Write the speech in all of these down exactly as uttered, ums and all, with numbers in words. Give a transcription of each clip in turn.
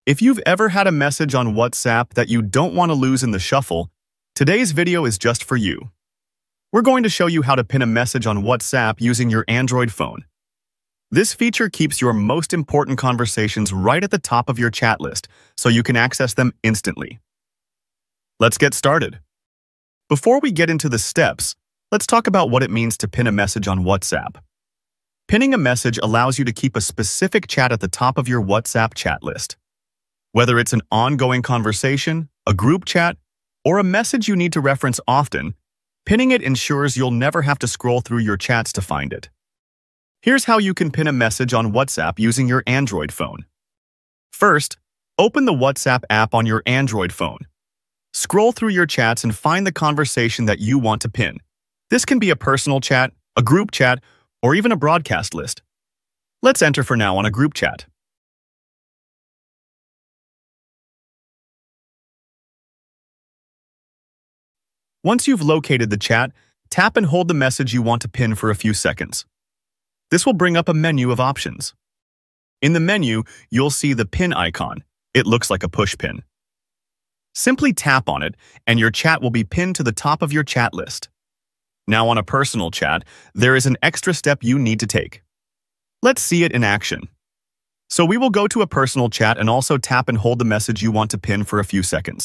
If you've ever had a message on WhatsApp that you don't want to lose in the shuffle, today's video is just for you. We're going to show you how to pin a message on WhatsApp using your Android phone. This feature keeps your most important conversations right at the top of your chat list, so you can access them instantly. Let's get started. Before we get into the steps, let's talk about what it means to pin a message on WhatsApp. Pinning a message allows you to keep a specific chat at the top of your WhatsApp chat list. Whether it's an ongoing conversation, a group chat, or a message you need to reference often, pinning it ensures you'll never have to scroll through your chats to find it. Here's how you can pin a message on WhatsApp using your Android phone. First, open the WhatsApp app on your Android phone. Scroll through your chats and find the conversation that you want to pin. This can be a personal chat, a group chat, or even a broadcast list. Let's enter for now on a group chat. Once you've located the chat, tap and hold the message you want to pin for a few seconds. This will bring up a menu of options. In the menu, you'll see the pin icon. It looks like a push pin. Simply tap on it, and your chat will be pinned to the top of your chat list. Now on a personal chat, there is an extra step you need to take. Let's see it in action. So we will go to a personal chat and also tap and hold the message you want to pin for a few seconds.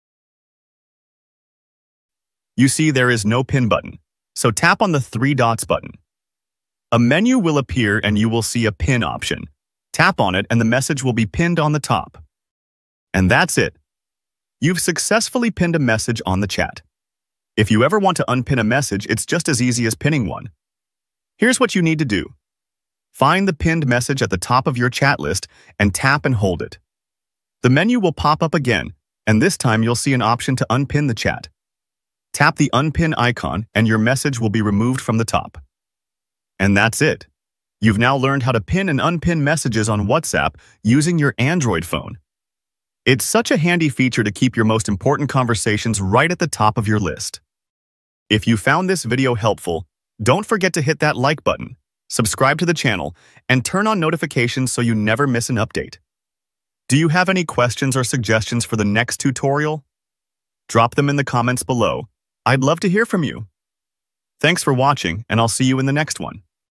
You see there is no pin button, so tap on the three dots button. A menu will appear and you will see a pin option. Tap on it and the message will be pinned on the top. And that's it. You've successfully pinned a message on the chat. If you ever want to unpin a message, it's just as easy as pinning one. Here's what you need to do. Find the pinned message at the top of your chat list and tap and hold it. The menu will pop up again, and this time you'll see an option to unpin the chat. Tap the unpin icon and your message will be removed from the top. And that's it. You've now learned how to pin and unpin messages on WhatsApp using your Android phone. It's such a handy feature to keep your most important conversations right at the top of your list. If you found this video helpful, don't forget to hit that like button, subscribe to the channel, and turn on notifications so you never miss an update. Do you have any questions or suggestions for the next tutorial? Drop them in the comments below. I'd love to hear from you. Thanks for watching, and I'll see you in the next one.